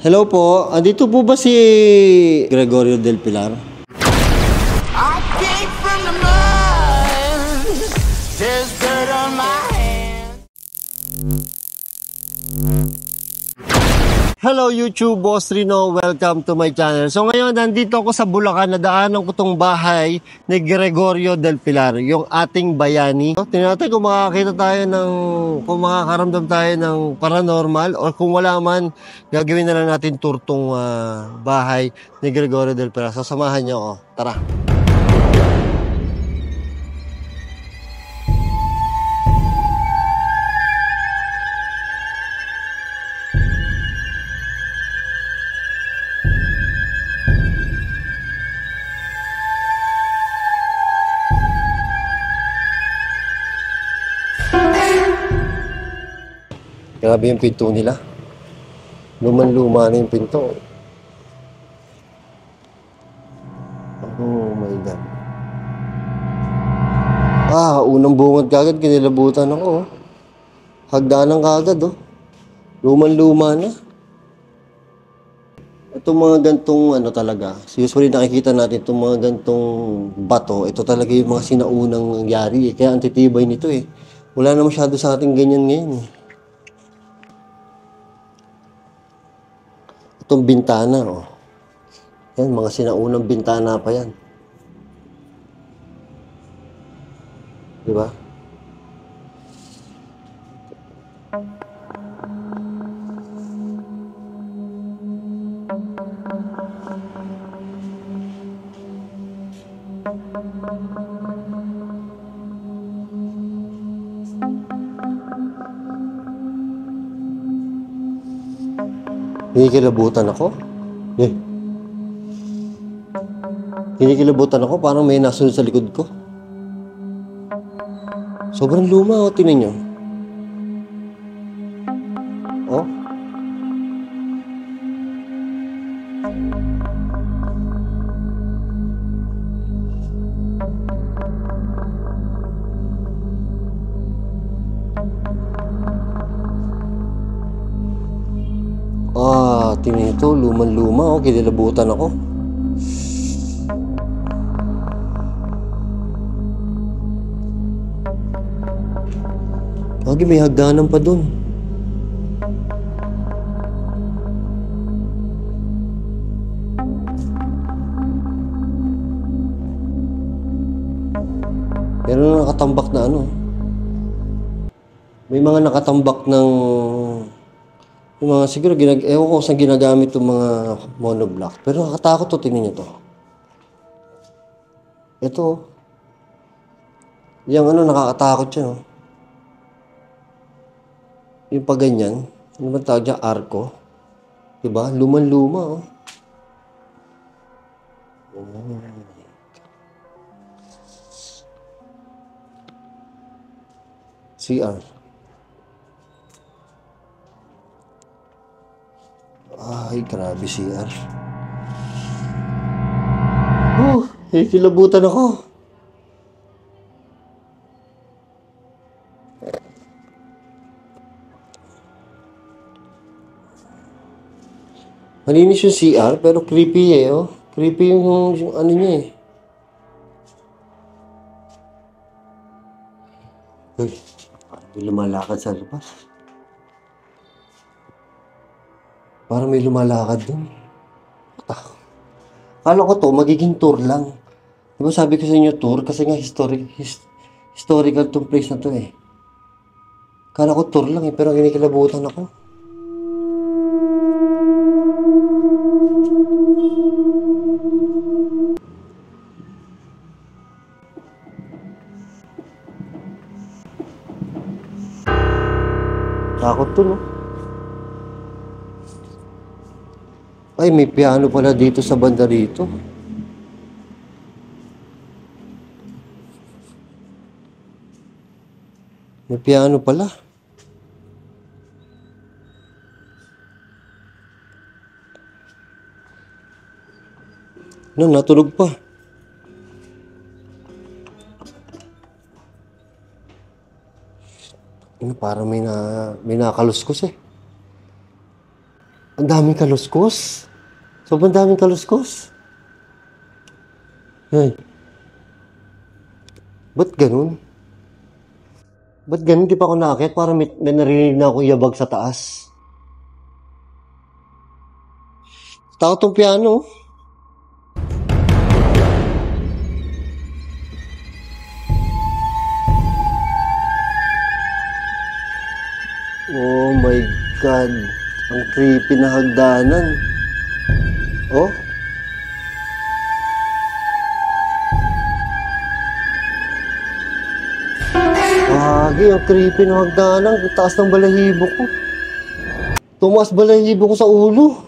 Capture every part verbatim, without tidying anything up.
Hello po, andito po ba si Gregorio del Pilar? I came from the mud. There's dirt on my hands. Hello YouTube, Boss Rino. Welcome to my channel. So ngayon, nandito ako sa Bulacan. Nadaanan ko tong bahay ni Gregorio del Pilar, yung ating bayani. So, tingnan natin kung makakita tayo ng, kung makakaramdam tayo ng paranormal, or kung wala man, gagawin na lang natin tour tong uh, bahay ni Gregorio del Pilar. So samahan niyo ako. Tara! Grabe yung pinto nila. Luman-luma na yung pinto. Oh my God. Ah, unang bungad kagad, kinilabutan ako. Oh. Hagdanan kagad, oh. Luman-luma na. Itong mga gantong ano talaga, usually nakikita natin itong mga gantong bato, ito talaga yung mga sinaunang nangyari. Eh. Kaya ang titibay nito eh. Wala na masyado sa ating ganyan ngayon eh. Itong bintana, oh. Yan, mga sinaunang bintana pa yan. Di ba? Kinikilabutan ako. Eh. Kinikilabutan ako, parang may nasunod sa likod ko. Sobrang luma, oh, tingnan nyo. Oh. Ah, tingnan ito, luman-luma, oh, kinilabutan ako. Lagi may hagdanan pa dun. Meron na nakatambak na ano. May mga nakatambak ng yung mga siguro ginag ewan ko saan ginagamit yung mga monoblock. Pero nakakatakot to, tingnan nyo to. Ito. Yung ano, nakakatakot siya. Oh. Yung pag ganyan. Ano ba tawag dyan? Arko. Diba? Luman-luma. Oh. Oh. C R. Ay, grabe C R. Oh, eh, kilabutan ako. Malinis yung C R, pero creepy eh, oh. Creepy yung, yung ano niya eh. Uy, may lumalakad sa labas. Parang may lumalakad dun. Ah. Kala ko to, magiging tour lang. Diba sabi ko sa inyo tour? Kasi nga historic, his, historical tong place na to eh. Kala ko tour lang eh, pero kinikilabutan ako. Takot to, no? Ay, may piano pala dito sa banda rito. May piano pala. Ano, natunog pa. Ano, parang may, na, may nakaluskos eh. Ang daming kaluskos. Sobrang daming kaluskos. Ay. Ba't ganun? Ba't ganun? Di pa ako nakakit. Parang may, may narinig na akong yabag sa taas. Takot tong piano. Oh my God. Ang creepy na hagdanan. Oh. Agi, ang creepy na hagdanan. Ang taas ng balahibo ko. Tumaas balahibo ko sa ulo.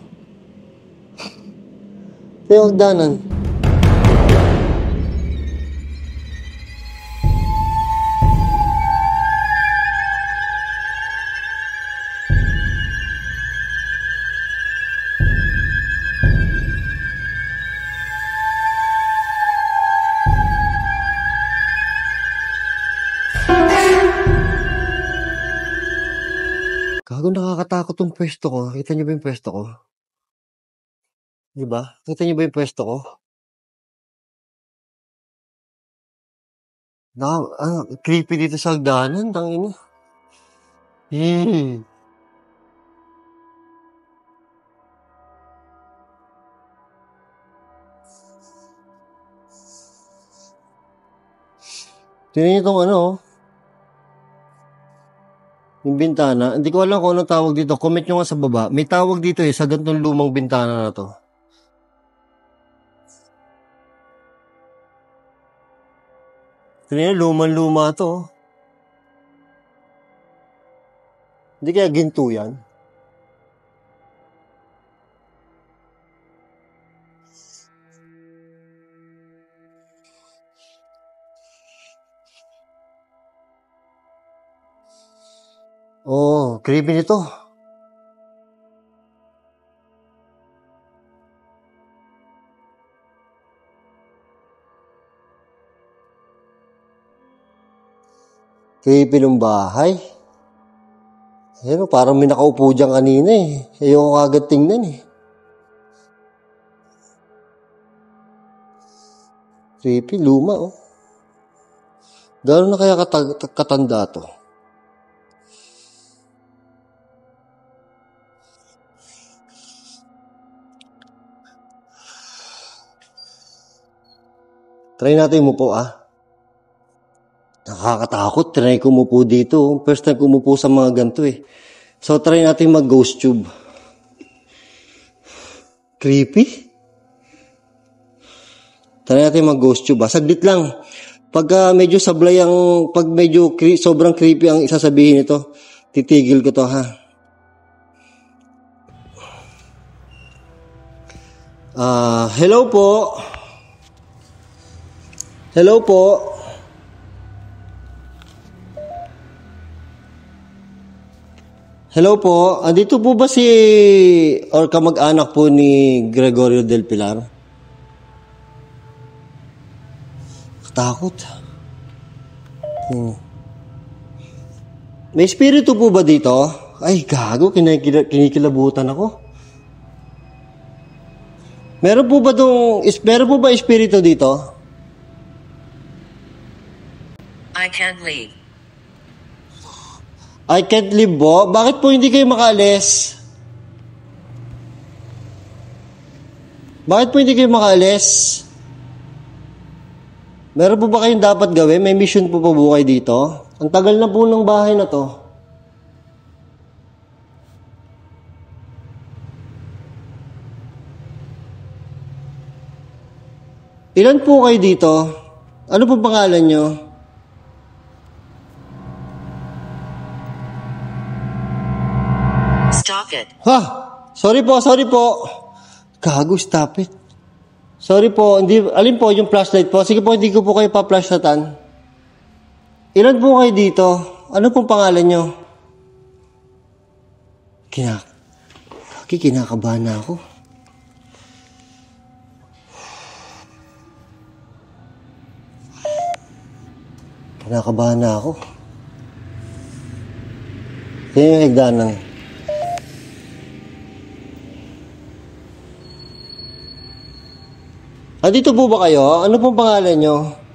Ito yung hagdanan. Gago, nakakatakot tong pwesto ko. Kita niyo ba yung pwesto ko? Diba? Kita niyo ba yung pwesto ko? Na, ah, creepy dito sa hagdanan. Tangina. Hmm. Tingnan niyo itong ano, yung bintana. Hindi ko alam kung anong tawag dito. Comment nyo nga sa baba. May tawag dito eh, sa ganitong lumang bintana na to. Tingnan nyo, lumang-luma to. Hindi kaya ginto yan? Oh, creepy nito. Creepy ng bahay. Ayun, parang may nakaupo dyan kanina eh. Ayoko agad tingnan eh. Creepy, luma oh. Gano'n na kaya katag- katanda to? Try natin umupo ah. Nakakatakot. Try ko umupo dito. First time ko umupo sa mga ganito eh. So try natin mag ghost tube. Creepy. Try natin mag ghost tube ah. Saglit lang. Pagka medyo sablay ang, pag medyo cre- sobrang creepy ang isasabihin nito, titigil ko to ha. Ah, uh, hello po. Hello po. Hello po. Andito po ba si or kamag-anak po ni Gregorio del Pilar? Takot. Hmm. May espiritu po ba dito? Ay, gago. Kinikil- kinikilabutan ako. Meron po ba dong, is, meron po ba espiritu dito? I can't leave. I can't leave po? Bakit po hindi kayo makaalis? Bakit po hindi kayo makaalis? Meron po ba kayong dapat gawin? May mission po po kayo dito? Ang tagal na po ng bahay na to. Ilan po kayo dito? Ano po pangalan nyo? Stop it. Ha? Sorry po, sorry po. Gago, stop it. Sorry po, hindi, alin po yung flashlight po? Sige po, hindi ko po kayo pa-flashlightan. Ilan po kayo dito? Ano pong pangalan nyo? Kinak... Kaki, kinakabahan na ako. Kinakabahan na ako. Yan yung higdanan. Ah, dito po ba kayo? Ano pong pangalan nyo?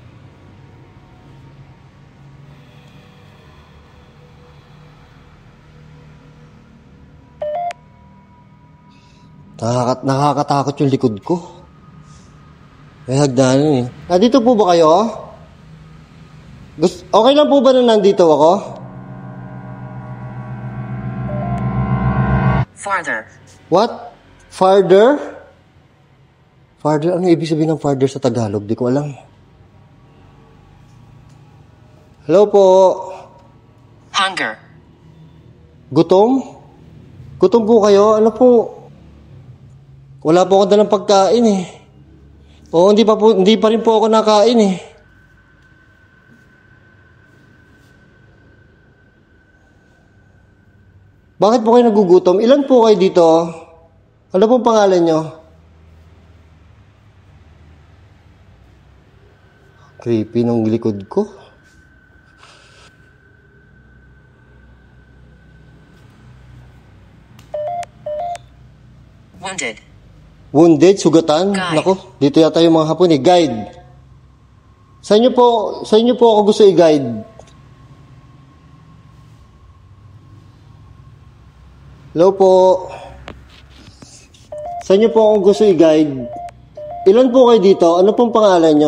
Nakakat nakakatakot yung likod ko. May hagdanan eh. Ah, dito po ba kayo? Gusto, okay lang po ba na nandito ako? Farther. What? Farther? Farther? Ano ibig sabihin ng farther sa Tagalog? Di ko alam. Hello po. Hunger. Gutom? Gutom po kayo? Ano po? Wala po ako dalang pagkain eh. Oo, hindi pa, po, hindi pa rin po ako nakain eh. Bakit po kayo nagugutom? Ilan po kayo dito? Ano pong pangalan nyo? Creepy ng likod ko. Wounded. Wounded, sugatan. Guide. Nako, dito yata yung mga Hapon eh. Guide. Sa inyo po, sa inyo po ako gusto i-guide. Hello po. Sa inyo po ako gusto i-guide. Ilan po kayo dito? Ano pong pangalan nyo?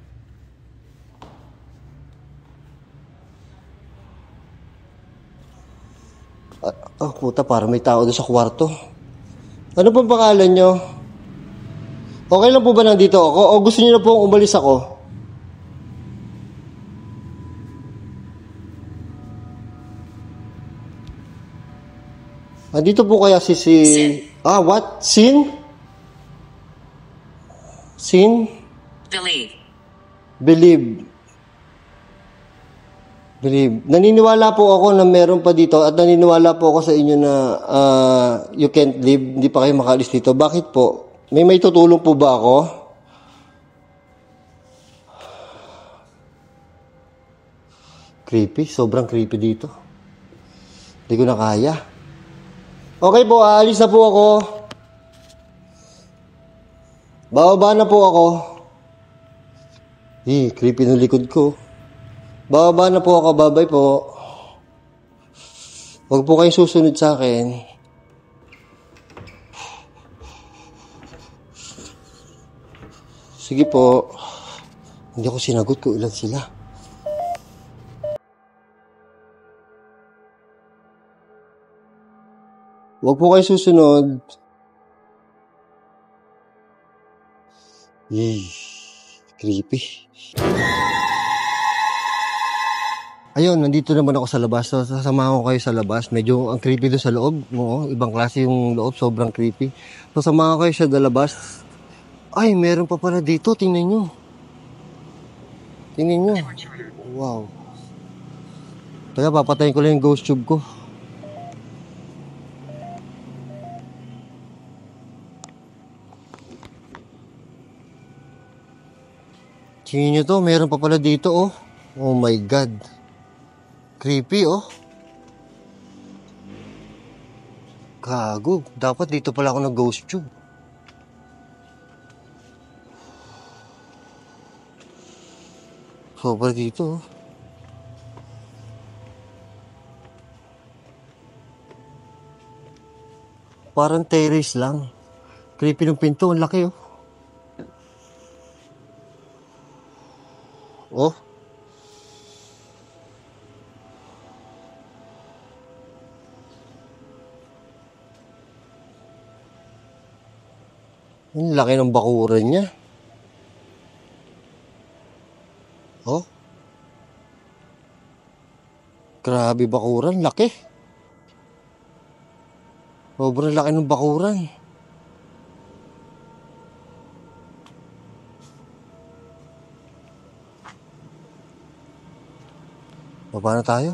Ah, oh, puta, parang may tao doon sa kwarto. Ano pong pangalan nyo? Okay lang po ba nandito ako? O gusto niyo na po umalis ako? Andito po kaya si si... Sin. Ah, what? Sin? Sin? Believe. Believe. Believe. Naniniwala po ako na meron pa dito at naniniwala po ako sa inyo na uh, you can't live, hindi pa kayo makaalis dito. Bakit po? May may tutulong po ba ako? Creepy. Sobrang creepy dito. Hindi ko na kaya. Okay po, aalis na po ako. Bababa na po ako. Eh, creepy ng likod ko. Bababa na po ako, babay po. Huwag po kayong susunod sa akin. Sige po. Hindi ako sinagot kung ilan sila. Huwag po kayong susunod. Eh, creepy. Ayun, nandito naman ako sa labas. So, sasamahan ko kayo sa labas. Medyo ang creepy doon sa loob. Oo, ibang klase yung loob. Sobrang creepy. So, samahan ko kayo sa labas. Ay, meron pa pala dito. Tingnan nyo. Tingnan nyo. Wow. Kaya papatayin ko lang yung ghost tube ko. Tingnan nyo to. Meron pa pala dito, oh. Oh my God. Creepy, oh. Gago. Dapat dito pala ako nag-ghost tube. Sobra dito, oh. Parang terrace lang. Creepy ng pinto. Ang laki, oh. Oh. Ang laki ng bakuran niya. Oh. Grabe bakuran, laki. Sobrang laki ng bakuran. Baba na tayo.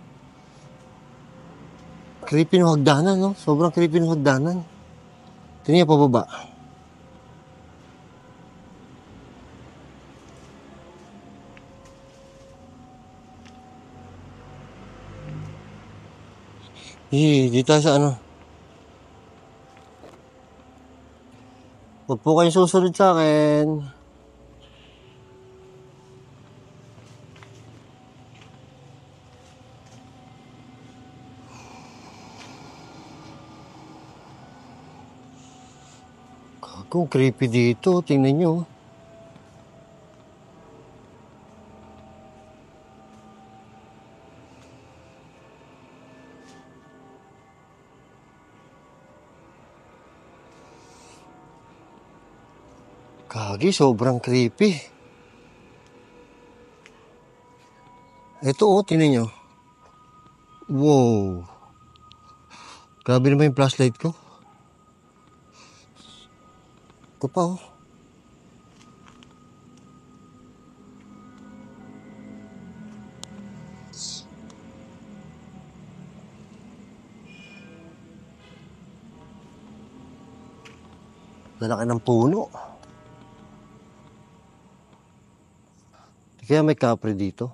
Creepy ng hagdanan, no? Sobrang creepy ng hagdanan. Tingnan niya pababa. Eh, dito sa ano? Huwag po kayong susunod sa akin. Gago, creepy dito. Tingnan nyo. Gagi, sobrang creepy. Ito oh, tingnan nyo. Wow. Grabe naman yung flashlight ko. Ito pa oh. Lalaki ng puno. Kaya may kapre dito.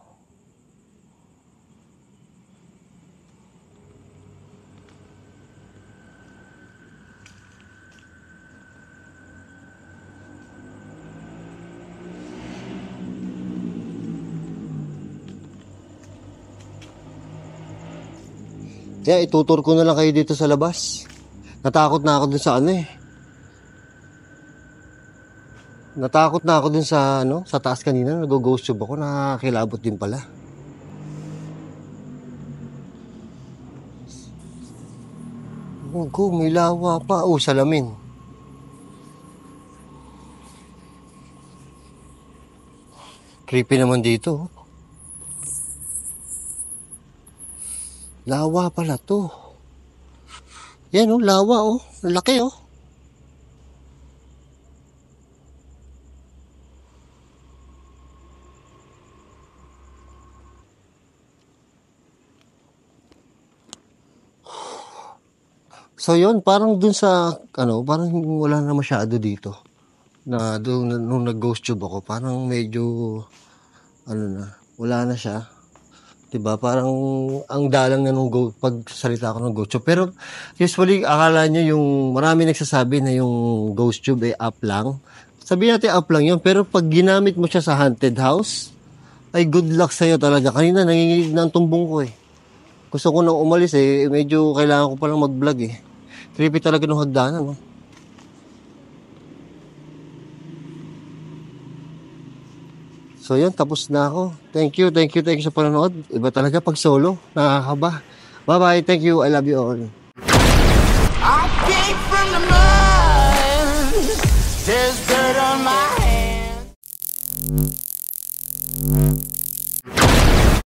Kaya itutur ko na lang kayo dito sa labas. Natakot na ako dun sa ano eh. Natakot na ako dun sa ano, sa taas kanina. Nag-ghost tube ako, nakakilabot din pala. Oh, go, may lawa pa. Oh, salamin. Creepy naman dito. Lawa pala to. Yan oh, lawa oh. Laki oh. So yun, parang dun sa, ano, parang wala na masyado dito. Na doon, nung nag-ghost tube ako, parang medyo, ano na, wala na siya. Diba? Parang ang dalang na nung go, pagsalita ako ng ghost tube. Pero usually, akala nyo yung, marami nagsasabi na yung ghost tube ay up lang. Sabihin natin up lang yun, pero pag ginamit mo siya sa haunted house, ay good luck sa'yo talaga. Kanina nanginginig na ang tumbong ko eh. Gusto ko nang umalis eh, medyo kailangan ko palang mag-vlog eh. Creepy talaga ng hagdanan, no? So yun, tapos na ako. Thank you, thank you, thank you sa panonood. Iba talaga pag solo, nakakaba. Bye-bye, thank you, I love you all. I came from the mud. There's dirt on my hands.